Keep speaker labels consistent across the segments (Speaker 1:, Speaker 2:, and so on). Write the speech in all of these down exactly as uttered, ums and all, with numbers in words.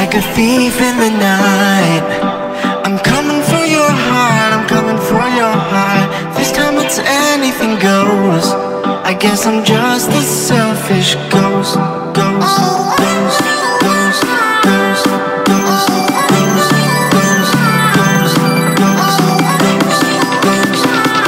Speaker 1: like a thief in the night. I'm coming for your heart, I'm coming for your heart. This time it's anything goes. I guess I'm just a selfish ghost. Ghost, ghost, ghost, ghost, ghost, ghost, ghost, ghost, ghost, ghost, ghost,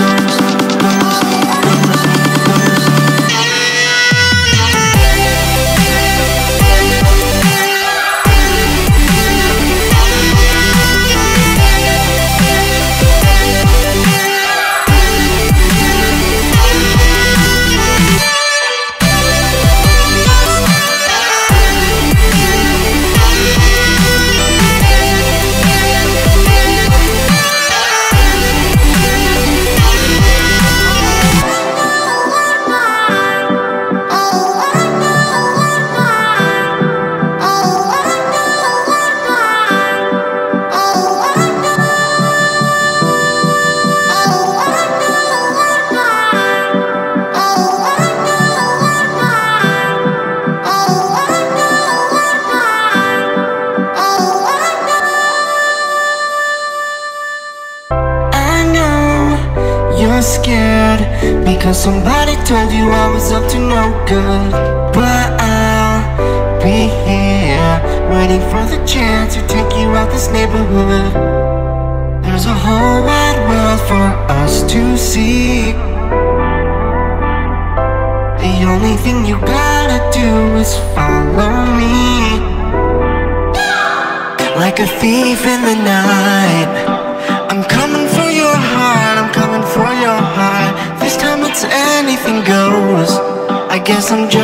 Speaker 1: you're scared because somebody told you I was up to no good. But I'll be here waiting for the chance to take you out this neighborhood. There's a whole wide world for us to see. The only thing you gotta do is follow me, like a thief in the night. I'm coming for your heart, I'm coming for your heart. This time it's anything goes. I guess I'm just